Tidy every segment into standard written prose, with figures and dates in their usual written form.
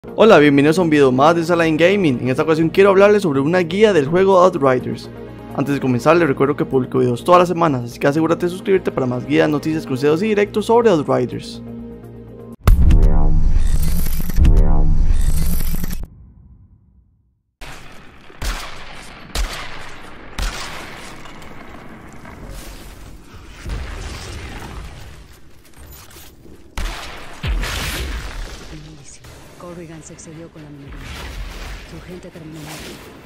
Hola, bienvenidos a un video más de Saladin Gaming. En esta ocasión quiero hablarles sobre una guía del juego Outriders. Antes de comenzar les recuerdo que publico videos todas las semanas, así que asegúrate de suscribirte para más guías, noticias, consejos y directos sobre Outriders. Corrigan se excedió con la minería. Su gente terminó muerta.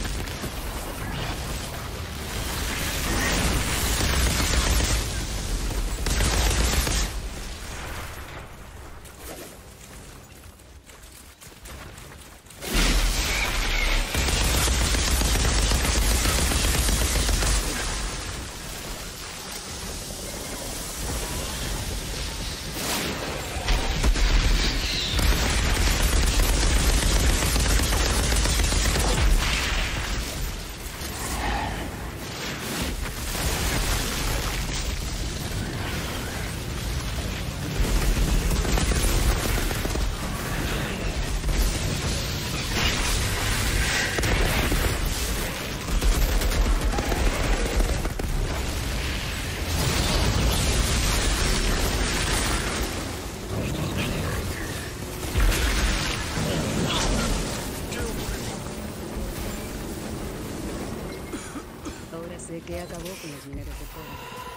Ahora sé que acabó con los mineros de cobre.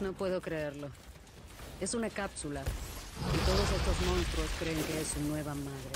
No puedo creerlo. Es una cápsula. Y todos estos monstruos creen que es su nueva madre.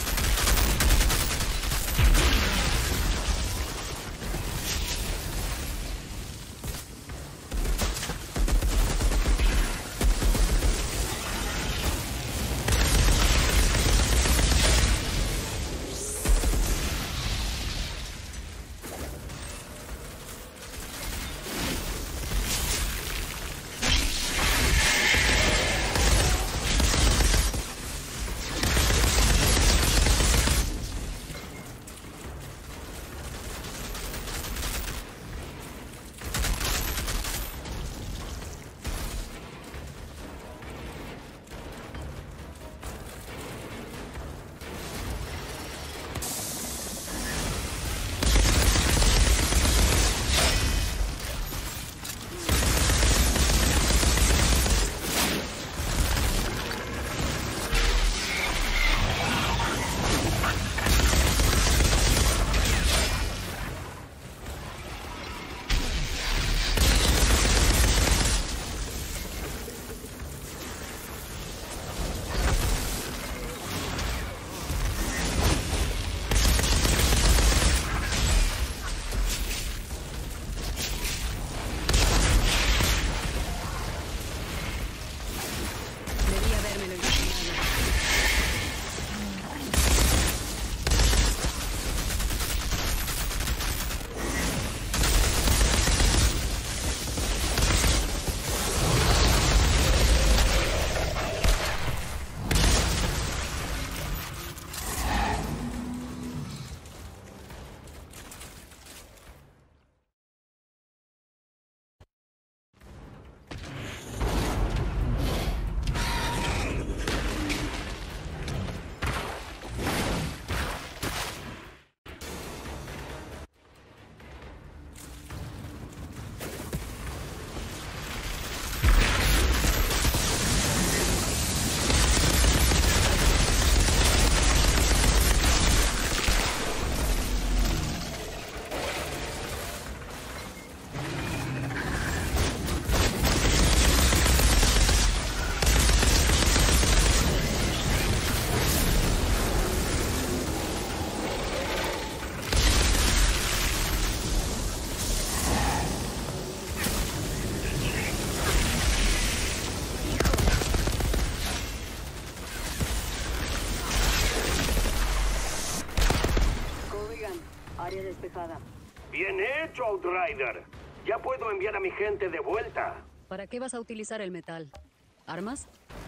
Área despejada. Bien hecho, Outrider. Ya puedo enviar a mi gente de vuelta. ¿Para qué vas a utilizar el metal? ¿Armas?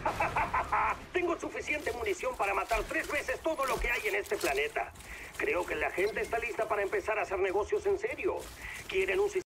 Tengo suficiente munición para matar 3 veces todo lo que hay en este planeta. Creo que la gente está lista para empezar a hacer negocios en serio. Quieren un sistema